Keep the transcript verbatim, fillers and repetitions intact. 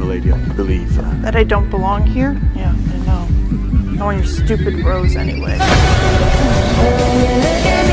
lady, I believe. Uh... That I don't belong here? Yeah, I know. I want your stupid rose anyway.